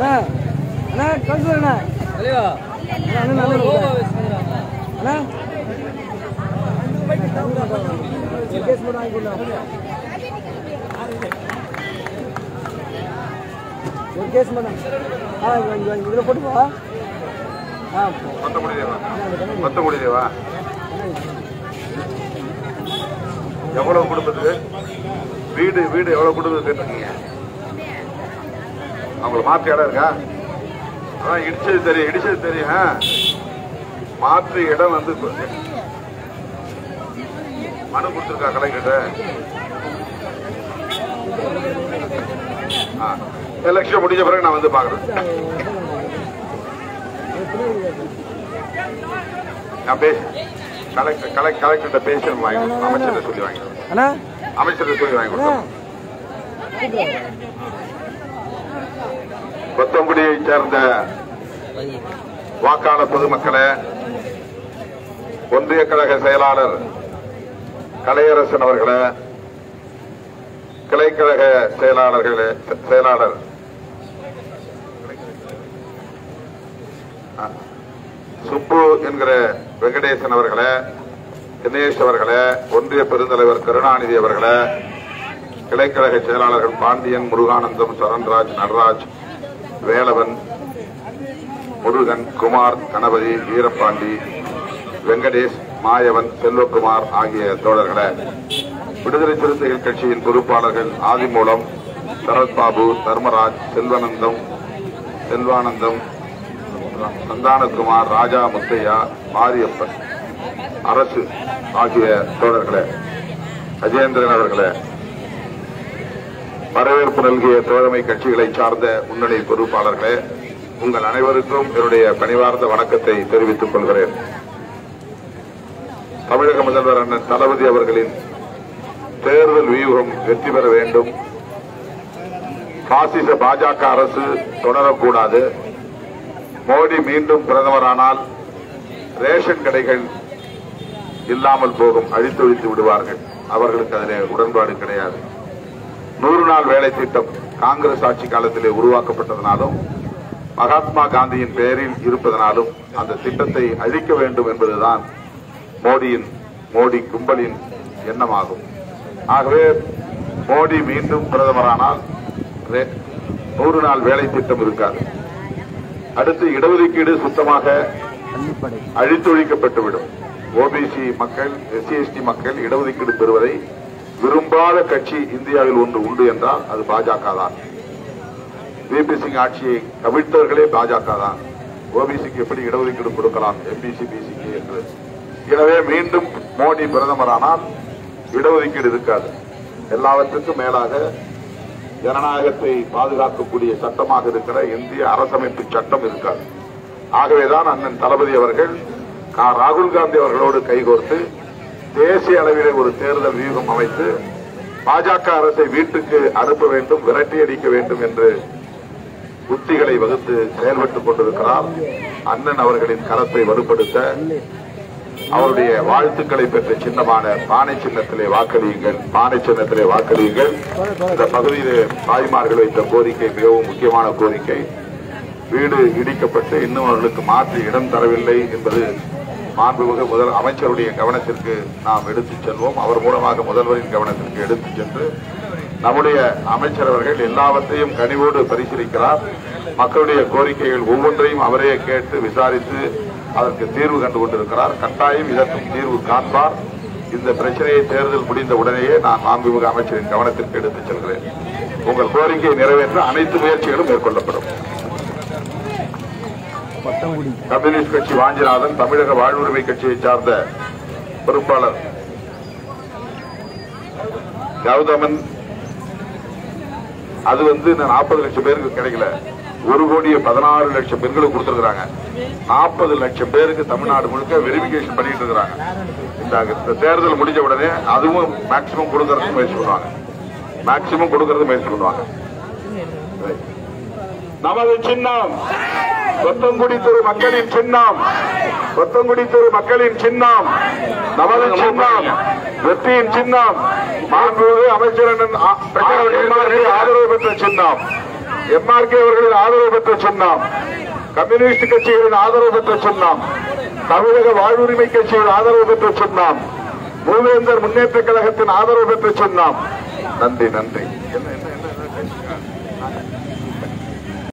அண்ணா councillor அண்ணா தலைவா அண்ணா அண்ணா case மட்டும் வாங்கிக்கலாம் ஒரு கேஸ் மட்டும் இதில் போட்டுப்பா மொத்தமுடி தேவா எவ்வளவு குடும்பத்துக்கு வீடு எவ்வளவு குடும்பத்துக்கு கேட்டிருக்கீங்க? அவங்களுக்கு மாற்று இடம் இருக்கா? அதான் இடிச்சது தெரியும். மாற்று இடம் வந்து மனு கொடுத்துருக்கா கலெக்டர். எலெக்ஷன் முடிஞ்ச பிறகு நான் வந்து பாக்குறேன். நான் கலெக்டர்கிட்ட பேசி வாங்கிக்கணும். அமைச்சர் சொல்லி வாங்கிக்கணும். அமைச்சர் சொல்லி வாங்கிக்கணும். கொத்தங்குடியை சேர்ந்த வாக்காளர் பொதுமக்களே, ஒன்றிய கழக செயலாளர் கலையரசன் அவர்களே, கிளைக்கழக செயலாளர் சுப்பு என்கிற வெங்கடேசன் அவர்களே, தினேஷ் அவர்களே, ஒன்றிய பெருந்தலைவர் கருணாநிதி அவர்களே, கிளைக்கழக செயலாளர்கள் பாண்டியன், முருகானந்தம், சரண்ராஜ், நடராஜ், வேலவன், முருகன், குமார், கணபதி, வீரபாண்டி, வெங்கடேஷ், மாயவன், செல்வகுமார் ஆகிய தோழர்களே, விடுதலை சிறுத்தைகள் கட்சியின் பொறுப்பாளர்கள் ஆதிமூலம், சரத்பாபு, தர்மராஜ், செல்வானந்தம், சந்தானகுமார், ராஜா, முத்தையா, மாரியப்பன், அரசு ஆகிய தோழர்களே, அஜேந்திரன் அவர்களே, வரவேற்பு நல்கிய தோழமை கட்சிகளை சார்ந்த முன்னணி பொறுப்பாளர்களே, உங்கள் அனைவருக்கும் என்னுடைய பணிவார்ந்த வணக்கத்தை தெரிவித்துக் கொள்கிறேன். தமிழக முதல்வர் அண்ணன் தளபதி அவர்களின் தேர்தல் வியூகம் வெற்றி பெற வேண்டும். பாசிச பாஜக அரசு தொடரக்கூடாது. மோடி மீண்டும் பிரதமரானால் ரேஷன் கடைகள் இல்லாமல் போகும், அழித்தொழித்து விடுவார்கள். அவர்களுக்கு அதிலே உடன்பாடு கிடையாது. 100 நாள் வேலை திட்டம் காங்கிரஸ் ஆட்சி காலத்திலே உருவாக்கப்பட்டதனாலும் மகாத்மா காந்தியின் பெயரில் இருப்பதனாலும் அந்த திட்டத்தை அழிக்க வேண்டும் என்பதுதான் மோடி கும்பலின் எண்ணமாகும். ஆகவே மோடி மீண்டும் பிரதமரானால் 100 நாள் வேலை திட்டம் இருக்காது. அடுத்து இடஒதுக்கீடு சுத்தமாக அழித்தொழிக்கப்பட்டுவிடும். ஓபிசி மக்கள், எஸ்சி எஸ்டி மக்கள் இடஒதுக்கீடு பெறுவதை விரும்பாத கட்சி இந்தியாவில் ஒன்று உண்டு என்றால் அது பாஜக தான். விபி சிங் ஆட்சியை கவிழ்த்தவர்களே பாஜக தான். ஓபிசிக்கு எப்படி இடஒதுக்கீடு கொடுக்கலாம், எம்பிசி பிசிக்கு என்று. எனவே மீண்டும் மோடி பிரதமரானால் இடஒதுக்கீடு இருக்காது. எல்லாவற்றுக்கும் மேலாக ஜனநாயகத்தை பாதுகாக்கக்கூடிய சட்டமாக இருக்கிற இந்திய அரசமைப்பு சட்டம் இருக்காது. ஆகவேதான் அண்ணன் தளபதி அவர்கள் ராகுல் காந்தி அவர்களோடு கைகோர்த்து தேசிய அளவிலே ஒரு தேர்தல் வியூகம் அமைத்து பாஜக அரசை வீட்டுக்கு அனுப்ப வேண்டும், விரட்டி அடிக்க வேண்டும் என்று உத்திகளை வகுத்து செயல்பட்டுக் கொண்டிருக்கிறார். அண்ணன் அவர்களின் கரத்தை வலுப்படுத்த அவருடைய வாழ்த்துக்களை பெற்ற சின்னமான பானை சின்னத்திலே வாக்களியுங்கள். இந்த பகுதியிலே தாய்மார்கள் வைத்த கோரிக்கை மிகவும் முக்கியமான கோரிக்கை. வீடு இடிக்கப்பட்டு இன்னும் அவர்களுக்கு மாற்று இடம் தரவில்லை என்பது மாண்புமிகு அமைச்சருடைய கவனத்திற்கு நாம் எடுத்துச் செல்வோம். அவர் மூலமாக முதல்வரின் கவனத்திற்கு எடுத்துச் சென்று நம்முடைய அமைச்சர் அவர்கள் எல்லாவற்றையும் கனிவோடு பரிசீலிக்கிறார். மக்களுடைய கோரிக்கைகள் ஒவ்வொன்றையும் அவரே கேட்டு விசாரித்து அதற்கு தீர்வு கண்டு கொண்டிருக்கிறார். கட்டாயம் இதற்கு தீர்வு காண்பார். இந்த பிரச்சனையை தேர்தல் முடிந்த உடனேயே நான் மாண்புமிகு அமைச்சரின் கவனத்திற்கு எடுத்துச் செல்கிறேன். உங்கள் கோரிக்கையை நிறைவேற்ற அனைத்து முயற்சிகளும் மேற்கொள்ளப்படும். கம்யூனிஸ்ட் கட்சி வாஞ்சிநாதன், தமிழக வாழ்வுரிமை கட்சியை சார்ந்த பொறுப்பாளர் கௌதமன். அது 40 லட்சம் பேருக்கு கிடைக்கல. 1,16,00,000 பெண்களுக்கு கொடுத்திருக்கிறாங்க. 40 லட்சம் பேருக்கு தமிழ்நாடு முழுக்க வெரிபிகேஷன் பண்ணிட்டு இருக்கிறாங்க. இந்த தேர்தல் முடிஞ்ச உடனே அதுவும் மேக்சிமம் கொடுக்கறதுக்கு முயற்சி பண்ணுவாங்க. நமது சின்னம் கொத்தங்குடி தெரு மக்களின் சின்னம், நமது சின்னம், வெற்றியின் சின்னம், மாண்புமிகு அமைச்சர் ஆதரவு பெற்ற சின்னம். எம்ஆர்கே அவர்களின் ஆதரவு பெற்ற சின்னம், கம்யூனிஸ்ட் கட்சிகளின் ஆதரவு பெற்ற சின்னம், தமிழக வாழ்வுரிமை கட்சியின் ஆதரவு பெற்ற சின்னம், மூவேந்தர் முன்னேற்ற கழகத்தின் ஆதரவு பெற்ற சின்னம். நன்றி.